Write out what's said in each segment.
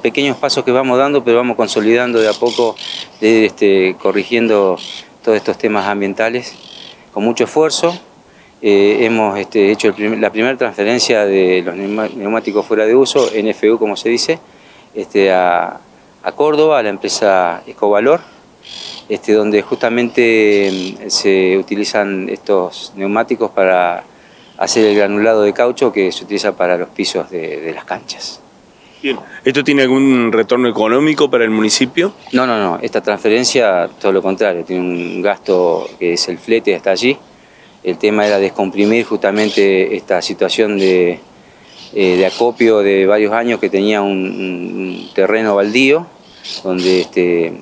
pequeños pasos que vamos dando, pero vamos consolidando de a poco, corrigiendo todos estos temas ambientales con mucho esfuerzo. Hemos hecho la primera transferencia de los neumáticos fuera de uso, NFU como se dice, a Córdoba, a la empresa Ecovalor, donde justamente se utilizan estos neumáticos para hacer el granulado de caucho que se utiliza para los pisos de las canchas. Bien. ¿Esto tiene algún retorno económico para el municipio? No. Esta transferencia, todo lo contrario, tiene un gasto que es el flete hasta allí. El tema era descomprimir justamente esta situación de acopio de varios años que tenía un terreno baldío, donde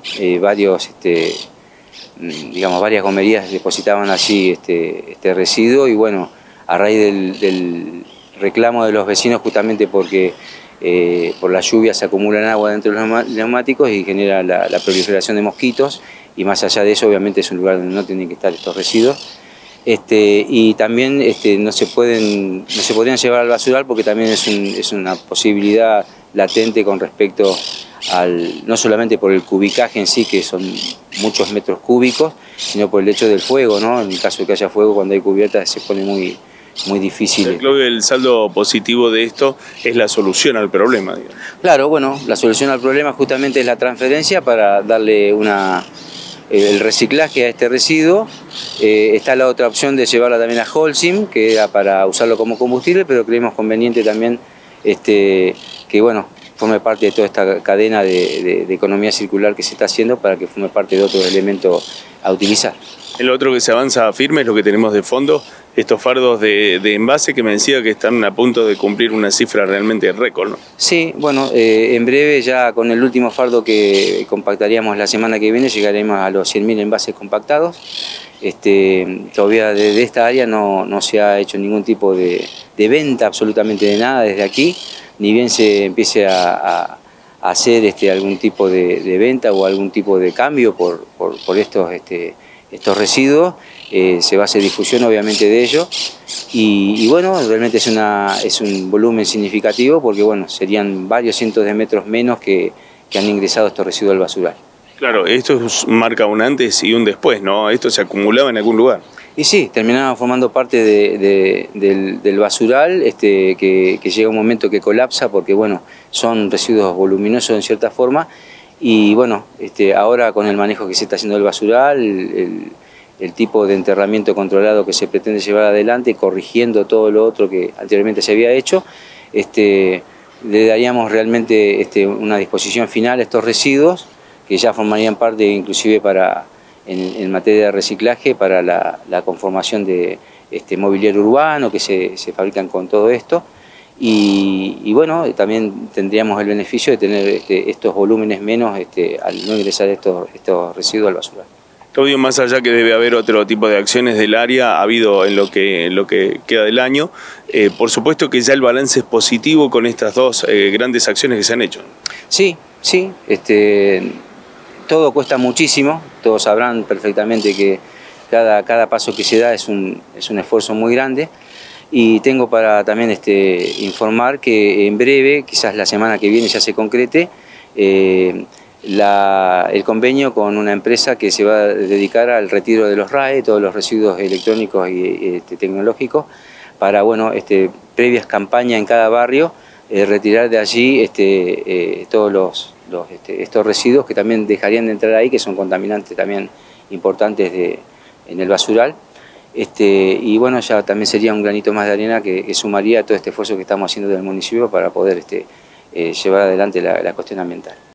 varias gomerías depositaban allí este residuo, y bueno, a raíz del reclamo de los vecinos, justamente porque por la lluvia se acumulan agua dentro de los neumáticos y genera la proliferación de mosquitos, y más allá de eso obviamente es un lugar donde no tienen que estar estos residuos. Y también no se podrían llevar al basural porque también es una posibilidad latente con respecto no solamente por el cubicaje en sí, que son muchos metros cúbicos, sino por el hecho del fuego, ¿no? En el caso de que haya fuego, cuando hay cubierta se pone muy difícil. Creo que el saldo positivo de esto es la solución al problema, digamos. Claro, bueno, la solución al problema justamente es la transferencia para darle el reciclaje a este residuo. Está la otra opción de llevarla también a Holcim, que era para usarlo como combustible, pero creemos conveniente también que bueno, forme parte de toda esta cadena de economía circular que se está haciendo, para que forme parte de otros elementos a utilizar. El otro que se avanza firme es lo que tenemos de fondo, estos fardos de envase que me decía que están a punto de cumplir una cifra realmente récord, ¿no? Sí, bueno, en breve, ya con el último fardo que compactaríamos la semana que viene, llegaremos a los 100.000 envases compactados. Todavía de esta área no se ha hecho ningún tipo de venta, absolutamente de nada desde aquí, ni bien se empiece a hacer algún tipo de venta o algún tipo de cambio por estos residuos. Se va a hacer difusión obviamente de ello, y bueno, realmente es un volumen significativo, porque bueno, serían varios cientos de metros menos que han ingresado estos residuos al basural. Claro, esto marca un antes y un después, ¿no? Esto se acumulaba en algún lugar. Y sí, terminaba formando parte del basural, que llega un momento que colapsa, porque bueno, son residuos voluminosos en cierta forma, y bueno, ahora con el manejo que se está haciendo del basural, el tipo de enterramiento controlado que se pretende llevar adelante, corrigiendo todo lo otro que anteriormente se había hecho, le daríamos realmente una disposición final a estos residuos, que ya formarían parte inclusive en materia de reciclaje para la conformación de mobiliario urbano que se fabrican con todo esto. Y bueno, también tendríamos el beneficio de tener estos volúmenes menos al no ingresar estos residuos al basural. Claudio, más allá que debe haber otro tipo de acciones del área, ha habido en lo que queda del año, por supuesto que ya el balance es positivo con estas dos grandes acciones que se han hecho. Sí, todo cuesta muchísimo, todos sabrán perfectamente que cada paso que se da es un esfuerzo muy grande, y tengo para también informar que en breve, quizás la semana que viene ya se concrete, el convenio con una empresa que se va a dedicar al retiro de los RAE, todos los residuos electrónicos y tecnológicos, para bueno, previas campañas en cada barrio, retirar de allí todos estos residuos que también dejarían de entrar ahí, que son contaminantes también importantes en el basural. Y bueno, ya también sería un granito más de arena que sumaría a todo este esfuerzo que estamos haciendo del municipio para poder llevar adelante la cuestión ambiental.